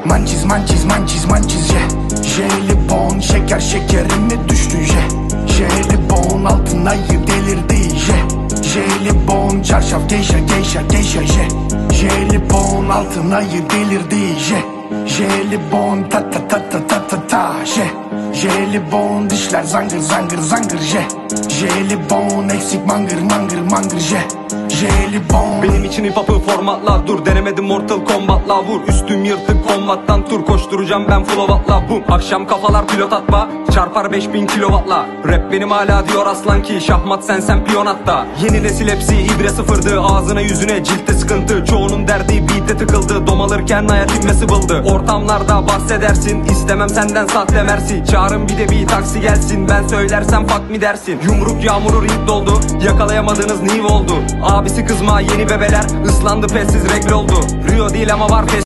Mançiz mançiz mançiz mançiz ye. Jelibon şeker şekerime düştü ye. Jelibon altın ayı delirdi ye. Jelibon çarşaf geyşa geyşa geyşa ye. Jelibon altın ayı delirdi ye. Jelibon ta ta ta ta ta ta ta ye. Jelibon dişler zangır zangır zangır ye. Jelibon eksik mangır mangır mangır ye. Jelibon. Benim için hip hop'ı formatla dur, denemedim Mortal Kombat'la vur. Üstüm yırtık kombattan tur, koşturacağım ben flovatla boom. Akşam kafalar pilot atma, çarpar 5000 kilovatla. Rap benim hala diyor aslan ki, şahmat sen piyon hatta. Yeni nesil hepsi ibre sıfırdı, ağzına yüzüne ciltte sıkıntı. Çoğunun derdi beat'te tıkıldı, dom alırken hayat inme sıvıldı. Ortamlarda bahsedersin, istemem senden sahte mersi. Çağırın bir de bir taksi gelsin, ben söylersem fuck mi dersin. Yumruk yağmuru ring doldu, yakalayamadığınız niv oldu. Abisi kızma yeni bebeler, ıslandı pessiz regl oldu. Rio değil ama var